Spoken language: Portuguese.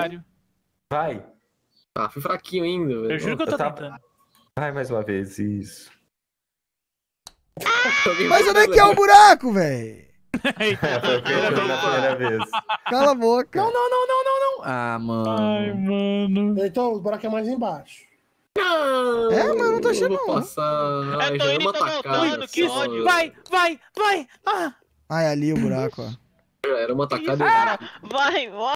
Otário. Vai. Ah, fui fraquinho ainda, velho. Eu juro que eu tô Tá- tentando. Vai mais uma vez, isso. Mas onde é que é o buraco, velho? Foi o que eu fiz na primeira vez. Cala a boca. Não, não, não, não, não, não. Ah, Ai, mano. mano. Então, o buraco é mais embaixo. É, mas eu não tô achando, vou não. passar. Eu tô indo e tô voltando, que ódio. Vai, vai, vai. Ah. Ai, ali o buraco, ó. Já era uma tacada. Vai, vai.